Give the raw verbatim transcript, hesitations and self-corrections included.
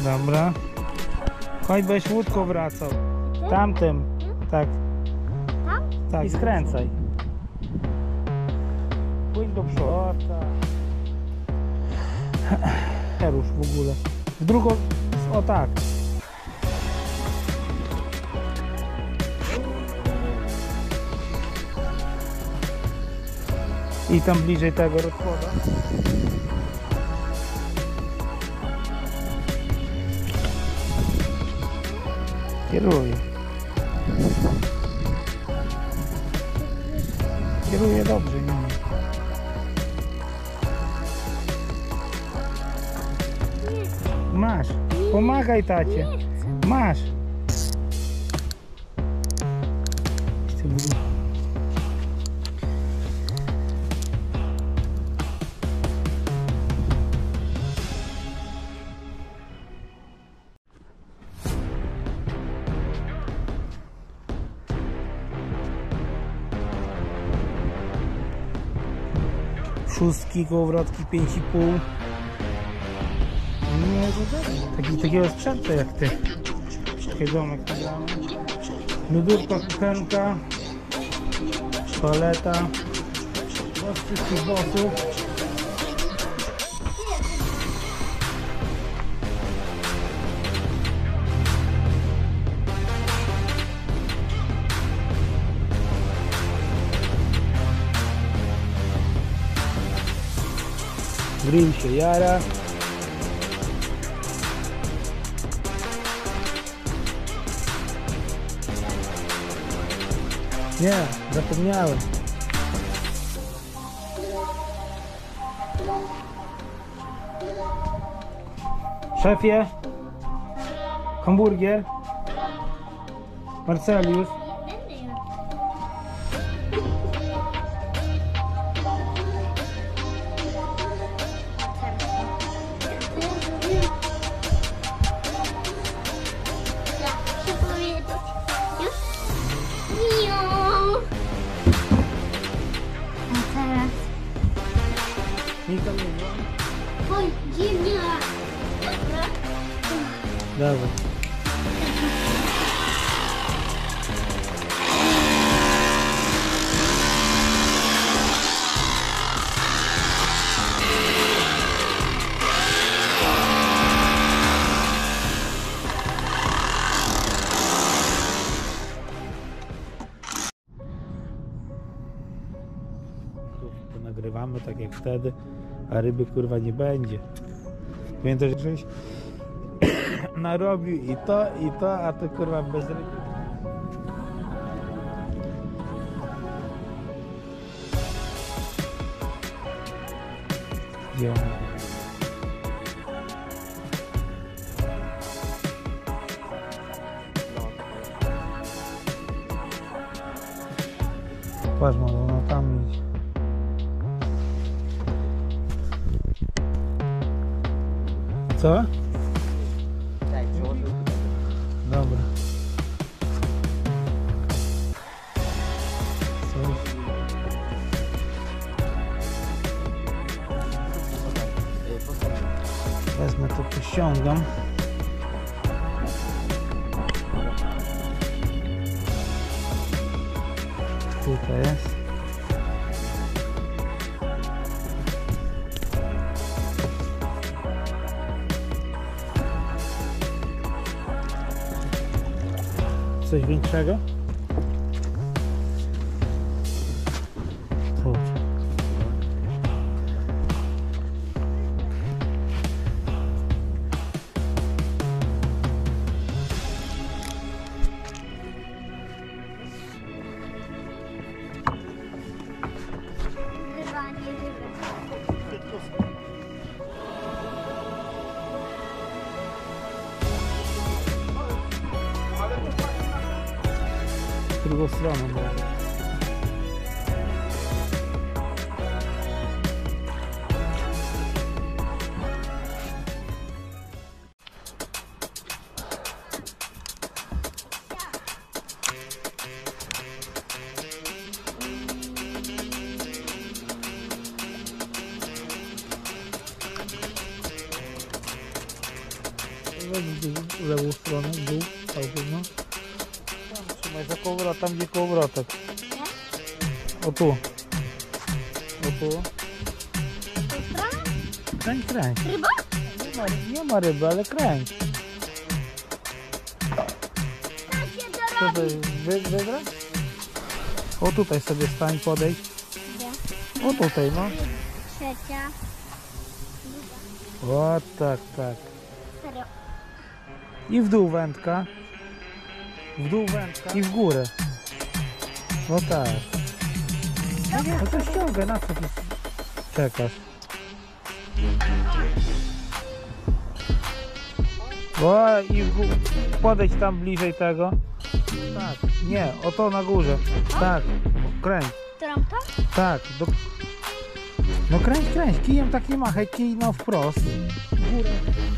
Dobra. Chodź, byś łódką wracał. Tamtym. Tak. Tam? Tak, i skręcaj. Pójdź do przodu. O, tak. Nie rusz w ogóle. W drugą... O tak. I tam bliżej tego rozkłada. Kieruję. Kieruję dobrze, nie? Masz. Pomagaj tacie. Masz. Szóstki, kołowrotki pięć i pół. Nie, to taki, takiego sprzętu jak ty. Taki domek nagramy. Lodówka, kuchenka, toaleta. Do wszystkich bossów. Grill się jara. Nie, zapomniałem. Szefie, hamburger, Marcelius. Nika nie ma. Oj, dziwnie. Dobra. To nagrywamy tak jak wtedy, a ryby kurwa nie będzie. Pamiętasz, żeś narobił i to, i to, a to kurwa bez ryby. Gdzie on? Patrz, może ona tam iść. Co? Dobra. Coś. Wezmę to, pościągam. Tutaj jest. Coś większego? Tu. Chyba nie wybrać. W drugą stronę może. w dół, w lewą stronę, w dół, całkiem, no. Tam trzymaj za kołowrot, tam gdzie kołowrotek. O tu. O tu. To strona? Kręć, kręć. Ryba? Nie ma, nie ma ryby, ale kręć. Tak się to Co robi. to jest? Wy, wybrać? O tutaj sobie stań, podejdź. Gdzie? O tutaj, no. Trzecia. O tak, tak. Serio. I w dół wędka. W dół wędka. I w górę. No tak. No to ściągaj, na co ty czekasz? O, i w górę. Podejdź tam bliżej tego. Tak. Nie, o to na górze. Tak. Kręć. Którą to? Tak. Do... No kręć, kręć. Kijem tak nie machaj. Kij na wprost. W górę.